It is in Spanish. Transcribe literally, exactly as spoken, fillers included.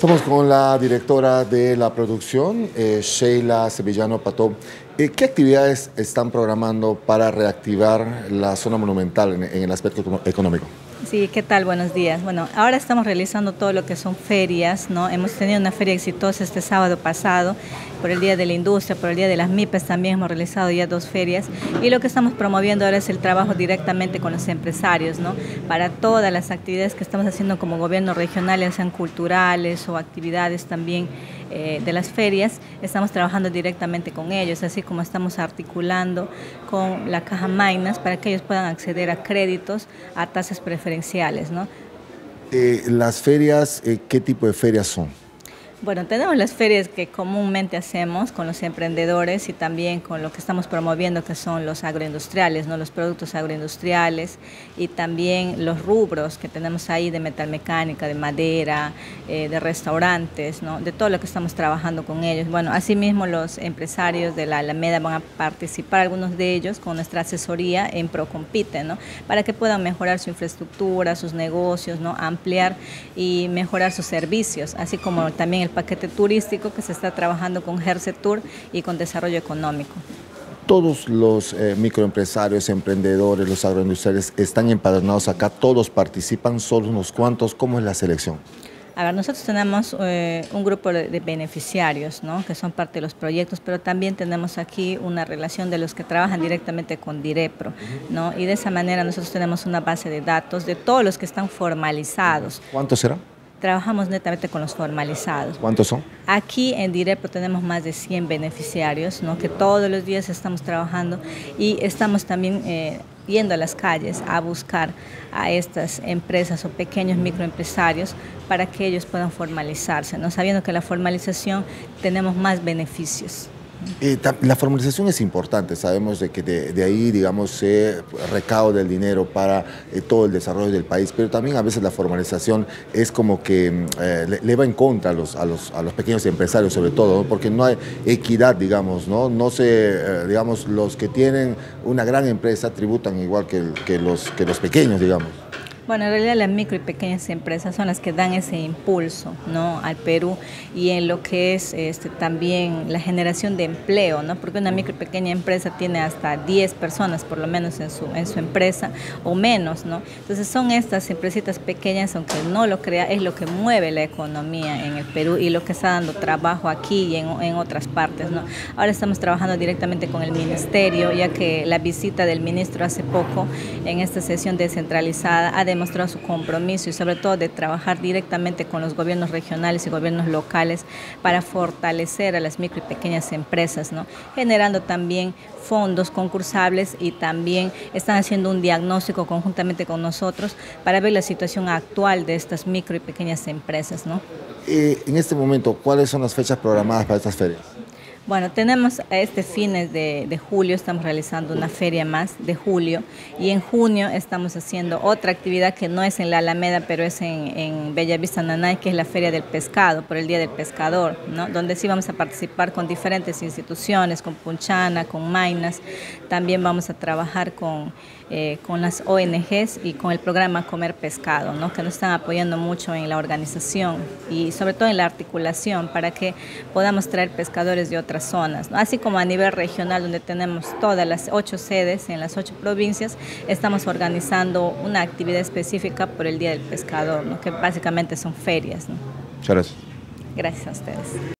Estamos con la directora de la producción, eh, Sheila Sevillano Pató. Eh, ¿Qué actividades están programando para reactivar la zona monumental en, en el aspecto económico? Sí, ¿qué tal? Buenos días. Bueno, ahora estamos realizando todo lo que son ferias, ¿no? Hemos tenido una feria exitosa este sábado pasado, por el Día de la Industria, por el Día de las MIPES también hemos realizado ya dos ferias, y lo que estamos promoviendo ahora es el trabajo directamente con los empresarios, ¿no? Para todas las actividades que estamos haciendo como gobierno regional, ya sean culturales o actividades también eh, de las ferias, estamos trabajando directamente con ellos, así como estamos articulando con la Caja Mainas para que ellos puedan acceder a créditos a tasas preferenciales, ¿no? Eh, las ferias, eh, ¿qué tipo de ferias son? Bueno, tenemos las ferias que comúnmente hacemos con los emprendedores y también con lo que estamos promoviendo, que son los agroindustriales, ¿no? Los productos agroindustriales, y también los rubros que tenemos ahí de metalmecánica, de madera, eh, de restaurantes, ¿no? De todo lo que estamos trabajando con ellos. Bueno, asimismo los empresarios de la Alameda van a participar, algunos de ellos, con nuestra asesoría en Procompite, ¿no? Para que puedan mejorar su infraestructura, sus negocios, ¿no? Ampliar y mejorar sus servicios, así como también el paquete turístico que se está trabajando con Gersetur y con Desarrollo Económico. Todos los eh, microempresarios, emprendedores, los agroindustriales están empadronados acá, todos participan, solo unos cuantos. ¿Cómo es la selección? A ver, nosotros tenemos eh, un grupo de, de beneficiarios, ¿no? Que son parte de los proyectos, pero también tenemos aquí una relación de los que trabajan directamente con Direpro, ¿no? Y de esa manera nosotros tenemos una base de datos de todos los que están formalizados. ¿Cuántos serán? Trabajamos netamente con los formalizados. ¿Cuántos son? Aquí en Direpro tenemos más de cien beneficiarios, ¿no? Que todos los días estamos trabajando, y estamos también eh, yendo a las calles a buscar a estas empresas o pequeños microempresarios para que ellos puedan formalizarse, ¿no? Sabiendo que la formalización tenemos más beneficios. Eh, la formalización es importante, sabemos de que de, de ahí, digamos, se recauda el dinero para eh, todo el desarrollo del país, pero también a veces la formalización es como que eh, le, le va en contra a los, a los, a los pequeños empresarios, sobre todo, ¿no? Porque no hay equidad, digamos, ¿no? No se, eh, digamos, los que tienen una gran empresa tributan igual que, que, los, que los pequeños, digamos. Bueno, en realidad las micro y pequeñas empresas son las que dan ese impulso, ¿no? Al Perú, y en lo que es este, también la generación de empleo, ¿no? Porque una micro y pequeña empresa tiene hasta diez personas por lo menos en su, en su empresa o menos, ¿no? Entonces son estas empresitas pequeñas, aunque no lo crea, es lo que mueve la economía en el Perú y lo que está dando trabajo aquí y en, en otras partes, ¿no? Ahora estamos trabajando directamente con el ministerio, ya que la visita del ministro hace poco en esta sesión descentralizada ha demostrado su compromiso y sobre todo de trabajar directamente con los gobiernos regionales y gobiernos locales para fortalecer a las micro y pequeñas empresas, ¿no? Generando también fondos concursables, y también están haciendo un diagnóstico conjuntamente con nosotros para ver la situación actual de estas micro y pequeñas empresas, ¿no? Eh, en este momento, ¿cuáles son las fechas programadas para estas ferias? Bueno, tenemos este fines de, de julio, estamos realizando una feria más de julio, y en junio estamos haciendo otra actividad que no es en la Alameda, pero es en, en Bellavista Nanay, que es la Feria del Pescado, por el Día del Pescador, ¿no? Donde sí vamos a participar con diferentes instituciones, con Punchana, con Mainas. También vamos a trabajar con, eh, con las O N Ges y con el programa Comer Pescado, ¿no? Que nos están apoyando mucho en la organización y sobre todo en la articulación para que podamos traer pescadores de otras zonas, ¿no? Así como a nivel regional, donde tenemos todas las ocho sedes en las ocho provincias, estamos organizando una actividad específica por el Día del Pescador, ¿no? Que básicamente son ferias, ¿no? Muchas gracias. Gracias a ustedes.